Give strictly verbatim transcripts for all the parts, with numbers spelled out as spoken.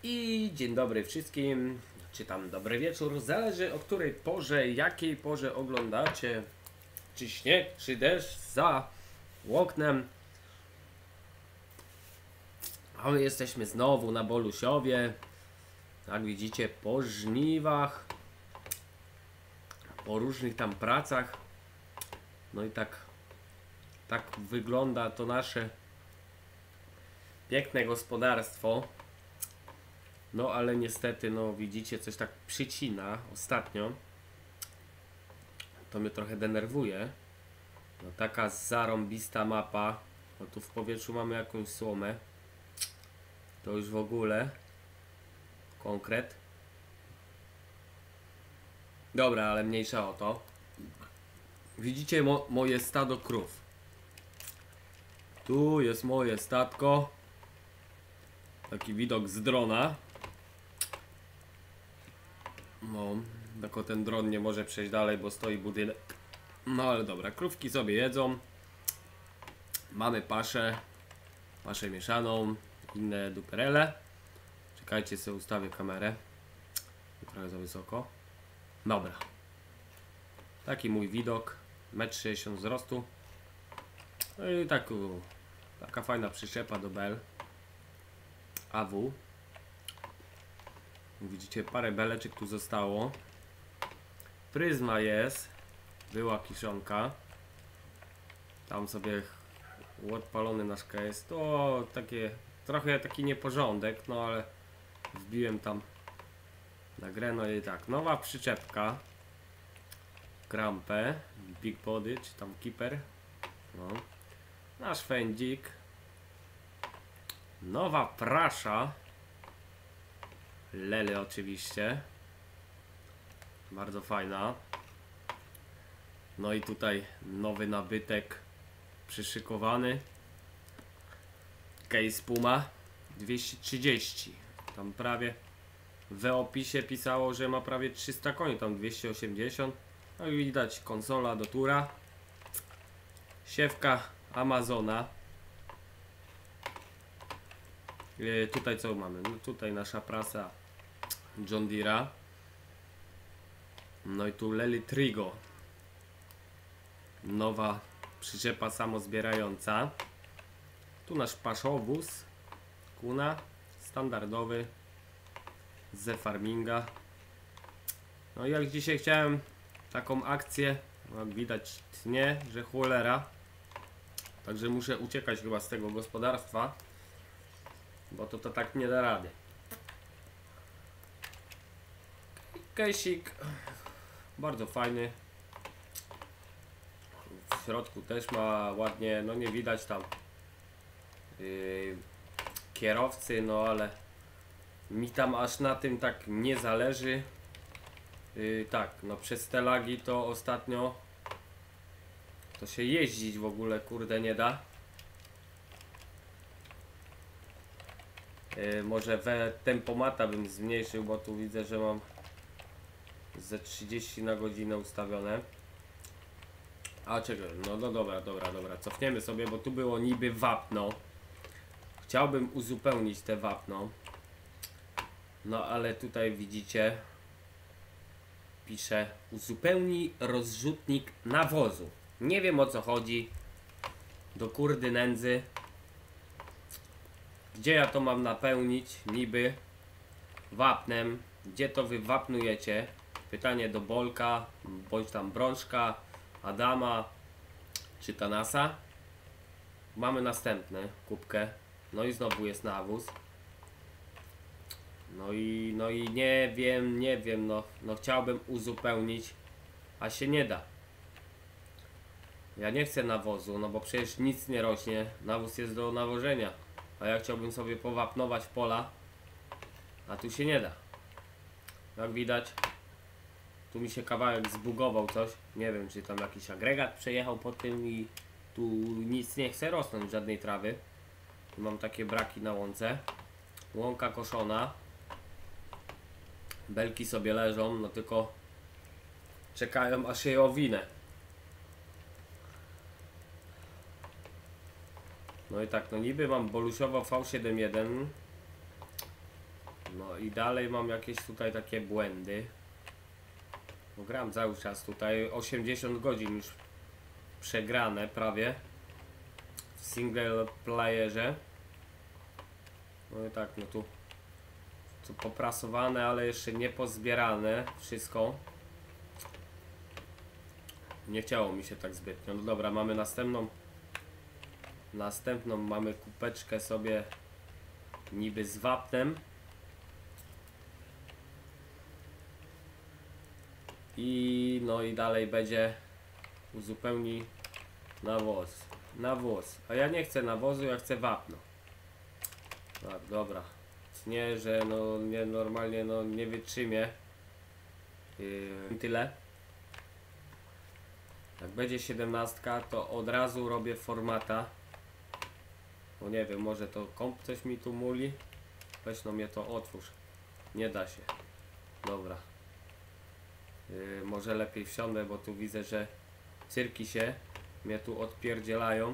I dzień dobry wszystkim, czy tam dobry wieczór, zależy o której porze, jakiej porze oglądacie, czy śnieg, czy deszcz za oknem. A my jesteśmy znowu na Bolusiowie, jak widzicie, po żniwach, po różnych tam pracach. No i tak, tak wygląda to nasze piękne gospodarstwo. No ale niestety, no widzicie, coś tak przycina ostatnio. To mnie trochę denerwuje. No taka zarąbista mapa. No tu w powietrzu mamy jakąś słomę. To już w ogóle konkret. Dobra, ale mniejsza o to. Widzicie mo moje stado krów. Tu jest moje statko. Taki widok z drona. No, tylko ten dron nie może przejść dalej, bo stoi budynek. No ale dobra, krówki sobie jedzą. Mamy paszę. Paszę mieszaną. Inne duperele. Czekajcie, sobie ustawię kamerę. Trochę za wysoko. Dobra. Taki mój widok. metr sześćdziesiąt wzrostu. No i tak, u, taka fajna przyczepa do bel. A W. Widzicie, parę beleczek tu zostało. Pryzma jest. Była kiszonka. Tam sobie odpalony nasz case. To takie, trochę taki nieporządek, no ale wbiłem tam na grę. No i tak, nowa przyczepka. Krampę. Big Body, czy tam Keeper. No. Nasz fędzik. Nowa prasza. Lele oczywiście. Bardzo fajna. No i tutaj nowy nabytek przyszykowany. Case Puma dwieście trzydzieści. Tam prawie w opisie pisało, że ma prawie trzysta koni, tam dwieście osiemdziesiąt. No i widać konsola do tura. Siewka Amazona. Yy, tutaj co mamy? No tutaj nasza prasa John Deere'a. No i tu Lely Trigo. Nowa przyczepa samozbierająca. Tu nasz paszowóz Kuna. Standardowy ze farminga. No i jak dzisiaj chciałem taką akcję, jak widać tnie, że cholera. Także muszę uciekać chyba z tego gospodarstwa, bo to to tak nie da rady. Kejsik bardzo fajny. W środku też ma ładnie, no nie widać tam yy, kierowcy, no ale mi tam aż na tym tak nie zależy. Yy, tak, no przez te lagi to ostatnio to się jeździć w ogóle kurde nie da. Yy, może we tempomata bym zmniejszył, bo tu widzę, że mam ze trzydzieści na godzinę ustawione. A czekaj, no, no dobra, dobra, dobra, cofniemy sobie, bo tu było niby wapno. Chciałbym uzupełnić te wapno. No ale tutaj widzicie, pisze uzupełnij rozrzutnik nawozu. Nie wiem o co chodzi. Do kurdy nędzy. Gdzie ja to mam napełnić niby wapnem? Gdzie to wy wapnujecie? Pytanie do Bolka, bądź tam Brączka, Adama czy Tanasa. Mamy następne kubkę. No i znowu jest nawóz. No i no i nie wiem, nie wiem, no, no chciałbym uzupełnić, a się nie da. Ja nie chcę nawozu, no bo przecież nic nie rośnie. Nawóz jest do nawożenia. A ja chciałbym sobie powapnować pola, a tu się nie da. Jak widać, tu mi się kawałek zbugował coś. Nie wiem, czy tam jakiś agregat przejechał po tym i tu nic nie chce rosnąć, żadnej trawy. Tu mam takie braki na łące. Łąka koszona. Belki sobie leżą, no tylko czekają aż je owinę. No i tak, no niby mam Bolusiowo V siedemdziesiąt jeden. No i dalej mam jakieś tutaj takie błędy. Bo gram cały czas tutaj, osiemdziesiąt godzin już przegrane prawie w single playerze. No i tak, no tu, tu poprasowane, ale jeszcze nie pozbierane wszystko. Nie chciało mi się tak zbytnio. No dobra, mamy następną. Następną mamy kupeczkę sobie niby z wapnem. I no i dalej będzie uzupełni nawóz. Nawóz. A ja nie chcę nawozu, ja chcę wapno. Tak, dobra. Nie, że no nie normalnie no nie wytrzymię. Yy, tyle. Jak będzie siedemnastka, to od razu robię formata. Bo nie wiem, może to komp coś mi tu muli. Weź no mnie to otwórz. Nie da się. Dobra. Yy, może lepiej wsiądę, bo tu widzę, że cyrki się mnie tu odpierdzielają.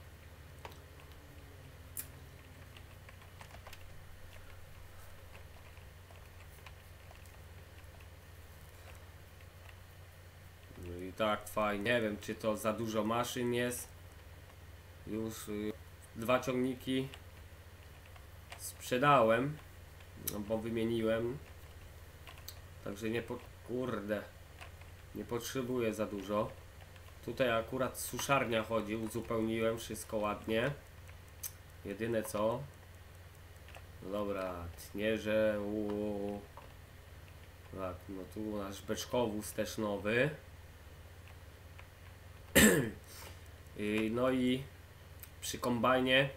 No i tak fajnie. Nie wiem, czy to za dużo maszyn jest. Już yy, dwa ciągniki sprzedałem, no bo wymieniłem. Także nie po... Kurde. Nie potrzebuję za dużo. Tutaj akurat suszarnia chodzi, uzupełniłem wszystko ładnie. Jedyne co... No dobra, tnierze... Uuu. Tak, no tu nasz beczkowóz też nowy. No i przy kombajnie...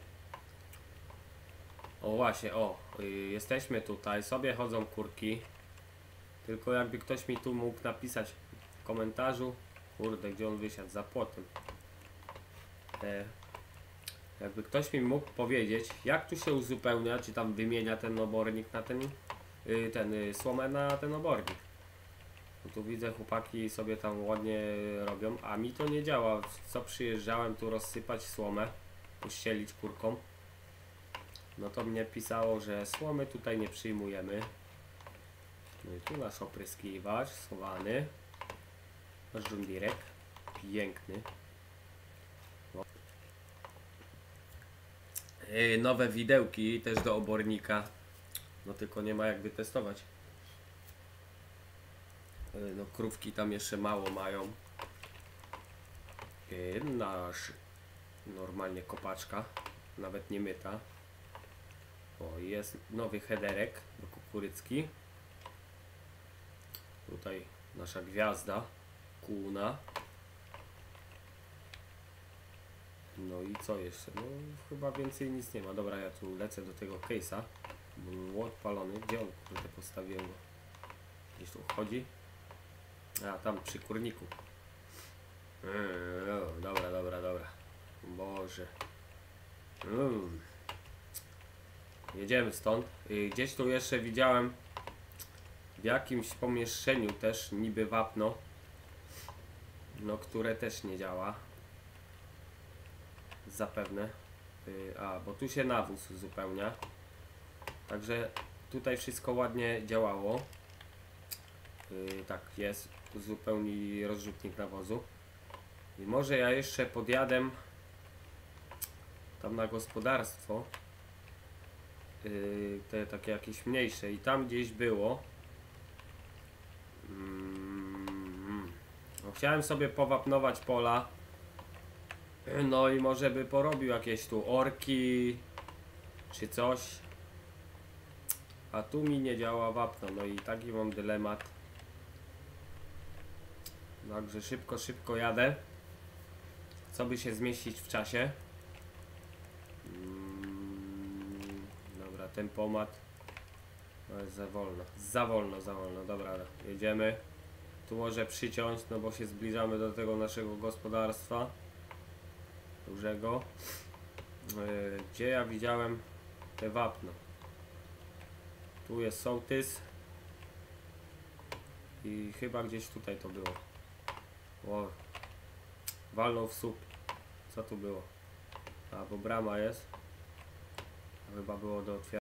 O właśnie, o, jesteśmy tutaj, sobie chodzą kurki. Tylko jakby ktoś mi tu mógł napisać w komentarzu. Kurde, gdzie on wysiadł? Za płotem. E, jakby ktoś mi mógł powiedzieć, jak tu się uzupełnia, czy tam wymienia ten obornik na ten, y, ten y, słomę na ten obornik. Bo tu widzę, chłopaki sobie tam ładnie robią, a mi to nie działa. Co przyjeżdżałem tu rozsypać słomę, uścielić kurkom, no to mnie pisało, że słomy tutaj nie przyjmujemy. No i tu nasz opryskiwacz schowany. Nasz żundirek. Piękny. No. Yy, nowe widełki też do obornika. No tylko nie ma jak wytestować. Yy, no krówki tam jeszcze mało mają. Yy, nasz normalnie kopaczka. Nawet nie myta. O, jest nowy headerek do kukurycki. Tutaj nasza gwiazda Kuna. No i co jeszcze? No chyba więcej nic nie ma. Dobra, ja tu lecę do tego case'a. Był odpalony. Gdzie on kurde postawiłem go? Gdzieś tu chodzi? A, tam przy kurniku. Yy, dobra, dobra, dobra. Boże. Yy. Jedziemy stąd. Yy, gdzieś tu jeszcze widziałem w jakimś pomieszczeniu też niby wapno, no które też nie działa zapewne. Yy, a, bo tu się nawóz uzupełnia, także tutaj wszystko ładnie działało. Yy, tak jest, uzupełni rozrzutnik nawozu. I może ja jeszcze podjadę tam na gospodarstwo, yy, te takie jakieś mniejsze, i tam gdzieś było. Mm, no, chciałem sobie powapnować pola. No i może by porobił jakieś tu orki czy coś. A tu mi nie działa wapno. No i taki mam dylemat. Także szybko, szybko jadę. Co by się zmieścić w czasie. Mm, dobra, tempomat. No jest za wolno, za wolno, za wolno. Dobra, jedziemy. Tu może przyciąć, no bo się zbliżamy do tego naszego gospodarstwa dużego. Yy, gdzie ja widziałem te wapno? Tu jest sołtys. I chyba gdzieś tutaj to było. O, walnął w słup. Co tu było? A, bo brama jest. Chyba było do otwierania.